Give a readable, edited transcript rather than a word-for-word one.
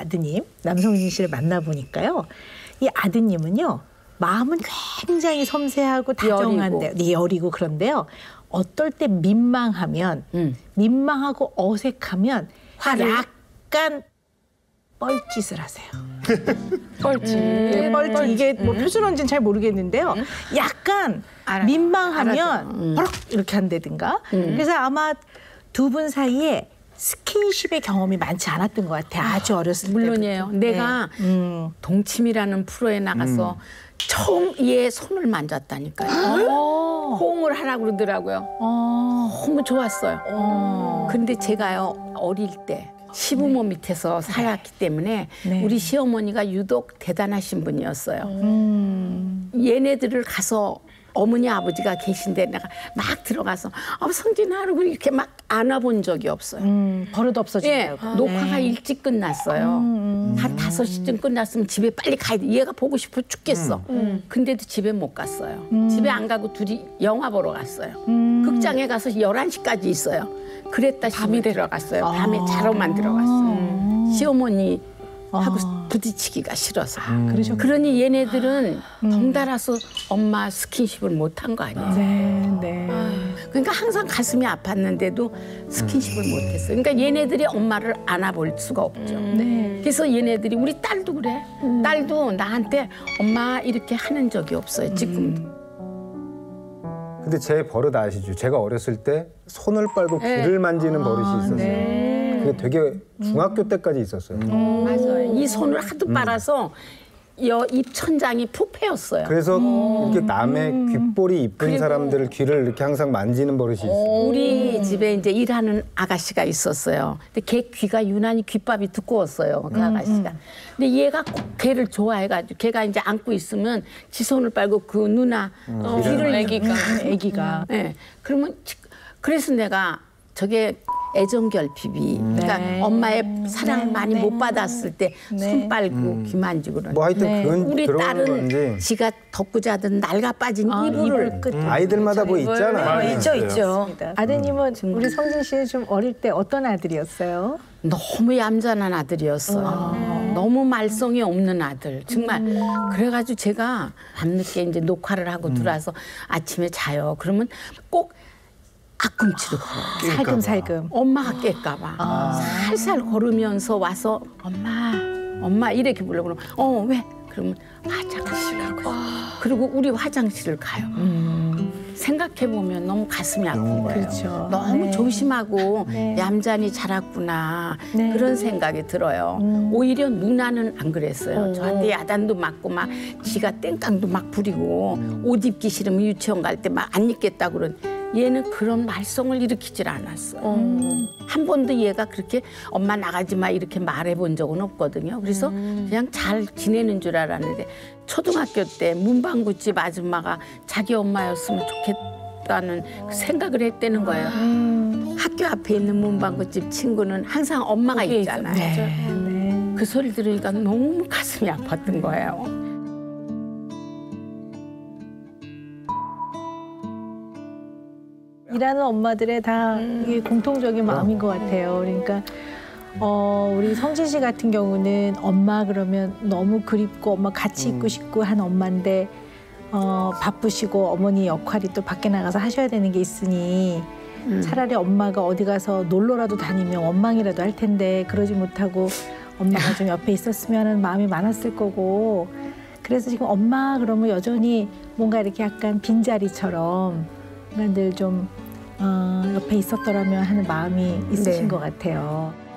아드님 남성진 씨를 만나보니까요. 이 아드님은요. 마음은 굉장히 섬세하고 다정한데 여리고 그런데요. 어떨 때 민망하면 민망하고 어색하면 약간 뻘짓을 하세요. 뻘짓. 뻘짓. 이게 뭐 표준어인지는 잘 모르겠는데요. 약간 민망하면 버럭 이렇게 한다든가. 그래서 아마 두 분 사이에 스킨십의 경험이 많지 않았던 것 같아요. 아주 어렸을 때. 물론이에요. 내가 동침이라는 프로에 나가서 처음 얘 손을 만졌다니까요. 호응을 하라고 그러더라고요. 너무 좋았어요. 근데 제가요 어릴 때 시부모 밑에서 살았기 때문에 우리 시어머니가 유독 대단하신 분이었어요. 얘네들을 가서 어머니 아버지가 계신데 내가 막 들어가서 성진아 하고 이렇게 막 안아본 적이 없어요. 버릇 없어진다고. 예, 녹화가 일찍 끝났어요. 한 5시쯤 끝났으면 집에 빨리 가야 돼. 얘가 보고 싶어 죽겠어. 근데도 집에 못 갔어요. 집에 안 가고 둘이 영화 보러 갔어요. 극장에 가서 11시까지 있어요. 그랬다 밤에 들어갔어요. 밤에 자러만 들어갔어요. 시어머니 하고 부딪히기가 싫어서. 그러니 얘네들은 덩달아서 엄마 스킨십을 못한 거 아니에요. 그러니까 항상 가슴이 아팠는데도 스킨십을 못했어요. 그러니까 얘네들이 엄마를 안아볼 수가 없죠. 그래서 얘네들이 우리 딸도 그래. 딸도 나한테 엄마 이렇게 하는 적이 없어요. 지금도. 근데 제 버릇 아시죠? 제가 어렸을 때 손을 빨고 귀를 만지는 버릇이 있었어요. 그게 되게 중학교 때까지 있었어요. 맞아요. 이 손을 하도 빨아서 입 천장이 푹 패였어요. 그래서 이렇게 남의 귓볼이 이쁜 사람들 귀를 이렇게 항상 만지는 버릇이 있어요. 우리 집에 이제 일하는 아가씨가 있었어요. 근데 걔 귀가 유난히 귓밥이 두꺼웠어요. 그 아가씨가. 근데 얘가 꼭 걔를 좋아해가지고 걔가 이제 안고 있으면 지 손을 빨고 그 누나 귀를 애기가. 네. 그러면 그래서 내가 저게 애정결핍이 그러니까 엄마의 사랑을 많이 못 받았을 때 손 빨고 귀 만지고 그러는. 뭐 하여튼 그건 우리 딸은 건지. 지가 덮고 자던 낡아 빠진 이불을 아이들마다 뭐 있잖아요. 있죠. 아드님은 우리 성진 씨는 좀 어릴 때 어떤 아들이었어요? 너무 얌전한 아들이었어요. 너무 말썽이 없는 아들. 정말. 그래가지고 제가 밤늦게 이제 녹화를 하고 들어와서 아침에 자요. 그러면 꼭 앞꿈치로 걸어요. 살금살금. 엄마가 깰까봐. 살살 걸으면서 와서 엄마 이렇게 불러. 그러면 왜? 그러면 화장실 가고. 그리고 우리 화장실을 가요. 생각해보면 너무 가슴이 아픈 거예요. 그렇죠. 너무 조심하고 얌전히 자랐구나. 그런 생각이 들어요. 오히려 누나는 안 그랬어요. 저한테 야단도 맞고 막 지가 땡깡도 막 부리고 옷 입기 싫으면 유치원 갈 때 막 안 입겠다고 그런. 얘는 그런 말썽을 일으키질 않았어요. 한 번도 얘가 그렇게 엄마 나가지 마 이렇게 말해본 적은 없거든요. 그래서 그냥 잘 지내는 줄 알았는데 초등학교 때 문방구집 아줌마가 자기 엄마였으면 좋겠다는 생각을 했다는 거예요. 학교 앞에 있는 문방구집 친구는 항상 엄마가 있잖아요. 그 소리 들으니까 너무 가슴이 아팠던 거예요. 일하는 엄마들의 다 이게 공통적인 마음인 것 같아요. 그러니까 우리 성진 씨 같은 경우는 엄마 그러면 너무 그립고 엄마 같이 있고 싶고 한 엄마인데 바쁘시고 어머니 역할이 또 밖에 나가서 하셔야 되는 게 있으니 차라리 엄마가 어디 가서 놀러라도 다니면 원망이라도 할 텐데 그러지 못하고 엄마가 좀 옆에 있었으면 하는 마음이 많았을 거고 그래서 지금 엄마 그러면 여전히 뭔가 이렇게 약간 빈자리처럼 늘 좀 옆에 있었더라면 하는 마음이 있으신 것 같아요.